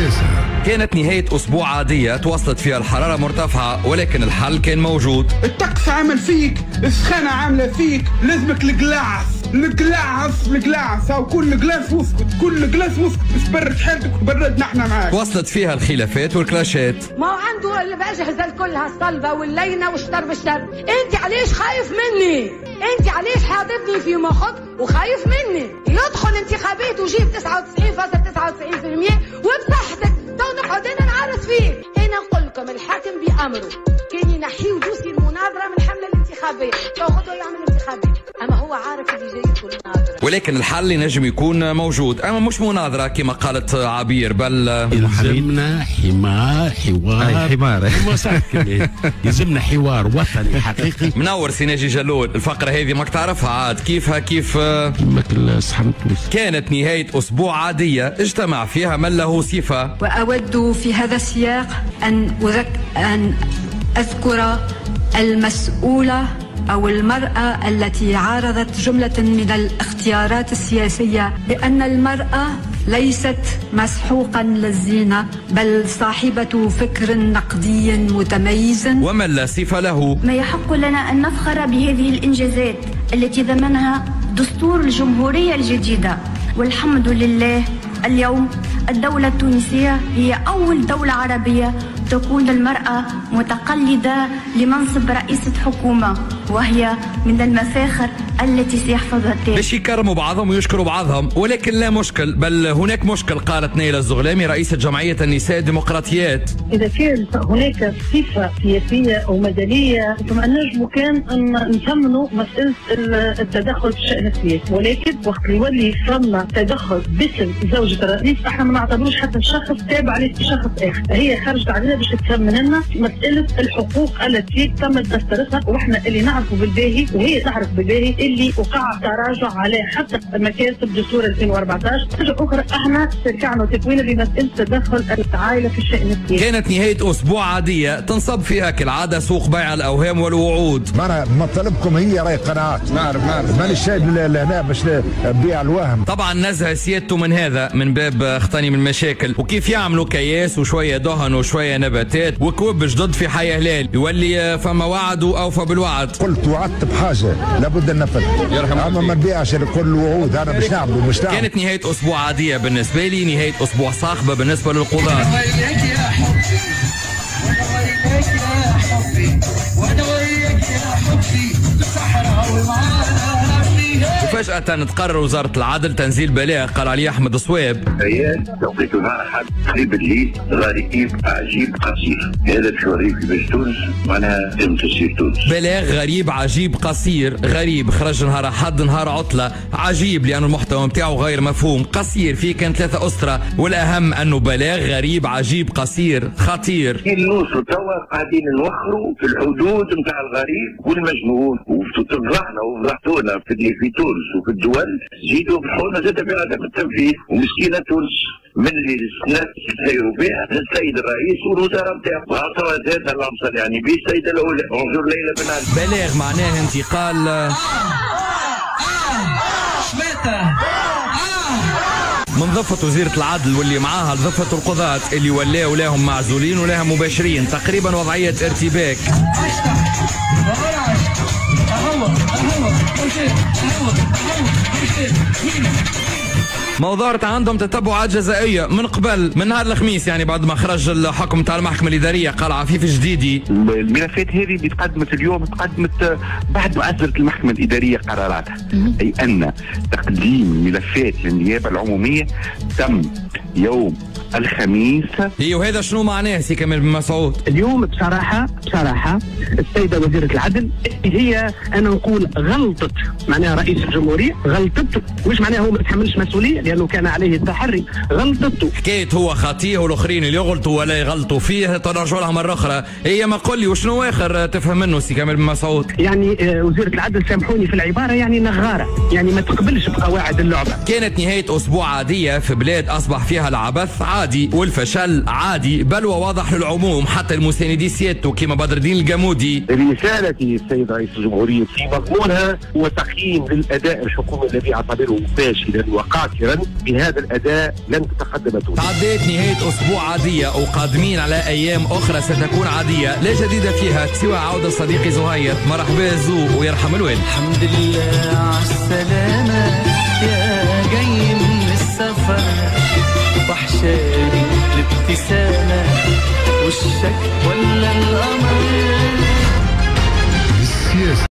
السياسة. كانت نهاية أسبوع عادية توصلت فيها الحرارة مرتفعة، ولكن الحل كان موجود. الطقس عمل فيك، السخانة عاملة فيك، لازمك القلاعس أو كل قلاص وسكت، باش برد حالتك وبردنا احنا معاك. وصلت فيها الخلافات والكلاشات. ما عنده الأجهزة كلها الصلبة واللينة والشطر بالشر. انت علاش خايف مني؟ انت علاش حاططني في مخك وخايف مني؟ يدخل انتخابات وجيب 99.99% وبصحتك تو نقعد انا نعرس فيه. انا نقول لكم الحاكم بأمره كان ينحيو دوسي المناظرة من الحملة الانتخابية، تو خذوا يعمل انتخابات، اما هو عارف اللي جاي يكون مناظرة. ولكن الحل ينجم يكون موجود، اما مش مناظرة كما قالت عبير، بل يلزمنا حوار يلزمنا حوار وطني حقيقي. منور سي ناجي جلول. الفقرة هذه ماك تعرفها عاد كيفها كيف كانت نهاية أسبوع عادية اجتمع فيها من له صفة. وأود في هذا السياق أن أذكر المسؤولة أو المرأة التي عارضت جملة من الاختيارات السياسية بأن المرأة ليست مسحوقا للزينة بل صاحبة فكر نقدي متميز ومن لا صفة له. ما يحق لنا أن نفخر بهذه الإنجازات التي ضمنها دستور الجمهورية الجديدة، والحمد لله اليوم الدولة التونسية هي أول دولة عربية تكون المرأة متقلدة لمنصب رئيسة حكومة، وهي من المفاخر التي سيحفظها التاريخ. باش يكرموا بعضهم ويشكروا بعضهم، ولكن لا مشكل، بل هناك مشكل، قالت نيلة الزغلامي رئيسة جمعية النساء الديمقراطيات. إذا كان هناك صفة سياسية أو مدنية ثم نجم كان أن نثمنوا مسألة التدخل في الشأن السياسي، ولكن وقت يولي فما تدخل باسم زوجة الرئيس احنا ما نعتبروش حتى الشخص تابع لشخص آخر، هي خرجت علينا باش تثمن لنا مسألة الحقوق التي تم تسترسها، واحنا اللي نعرفوا بالباهي وهي تعرف بالباهي اللي وقع تراجع على حتى مكاسب دستور 2014. حاجة أخرى احنا استرجعنا تكوينه بمسألة تدخل العائلة في الشأن السياسي. كانت نهاية أسبوع عادية تنصب فيها كالعادة سوق بيع الأوهام والوعود. مطلبكم هي راي قناعات. نعرف مانيش شايف هنا باش نبيع الوهم. طبعا نزه سيادته من هذا من باب اختني من المشاكل، وكيف يعملوا كياس وشوية دهن وشوية نباتات وكوب جدد في حي هلال يولي فما وعد وأوفى بالوعد. قلت وعدت بحاجة لابد النفذ، اما ما نبيعش كل وعود، انا مش نعمل مش نعمل. كانت نهاية أسبوع عادية بالنسبة لي، نهاية أسبوع صاخبة بالنسبة للقضاة. وفجأة تقرر وزارة العدل تنزيل بلاغ قال عليه أحمد الصواب. توقيت نهار أحد قريب الليل غريب عجيب قصير، هذا باش يوريك كيفاش تونس معناها تم تسير تونس. بلاغ غريب عجيب قصير، غريب خرج نهار أحد نهار عطلة، عجيب لأن المحتوى نتاعو غير مفهوم، قصير فيه كان 3 أسرة، والأهم أنه بلاغ غريب عجيب قصير خطير. نوصلوا توا قاعدين نوخروا في الحدود نتاع الغريب والمجنون، وفضحنا وفضحتونا في تونس وفي الدول، زيدوا بحولنا زاد في عدم التنفيذ، ومسكينة تونس من اللي الناس يتسيروا بها السيد الرئيس والوزراء نتاعو، وعطوا زاد اللهم صل على النبي السيدة الأولى بونجور ليلى بن علي. بلاغ معناه انتقال من ضفة وزيرة العدل واللي معاها لضفة القضاة اللي ولاوا لهم معزولين ولهم مباشرين، تقريبا وضعية ارتباك. موضوعة عندهم تتبعات جزائية من قبل، من نهار الخميس يعني بعد ما خرج الحكم تاع المحكمة الإدارية، قال عفيف جديدي. الملفات هذه اللي تقدمت اليوم تقدمت بعد ما أصدرت المحكمة الإدارية قراراتها، أي أن تقديم ملفات للنيابة العمومية تم يوم الخميس. هي وهذا شنو معناه سي كمال بن مسعود؟ اليوم بصراحة السيدة وزيرة العدل هي أنا نقول غلطت، معناها رئيس الجمهورية غلطت، مش معناها هو ما يتحملش مسؤولية لأنه كان عليه التحري، غلطته. حكاية هو خطيه والآخرين اللي يغلطوا ولا يغلطوا فيه ترجعوا لها مرة أخرى، هي ما قل لي وشنو آخر تفهم منه سي كمال بن مسعود؟ يعني وزيرة العدل سامحوني في العبارة يعني نغارة، يعني ما تقبلش بقواعد اللعبة. كانت نهاية أسبوع عادية في بلاد أصبح فيها العبث عادي والفشل عادي، بل وواضح للعموم حتى المساندي سيادته كما بدر الدين الجامودي. رسالتي السيد رئيس الجمهورية في مضمونها هو تقييم للأداء الحكومي الذي أعتبره فاشلا وقاصرا. بهذا الأداء لن تتقدم تونس. تعديت نهاية أسبوع عادية وقادمين على أيام أخرى ستكون عادية لا جديد فيها سوى عودة صديقي زهير. مرحبا زو ويرحم الوالد. الحمد لله على السلامة يا جاي من السفر، وحشاني الابتسامة وشك ولا القمر.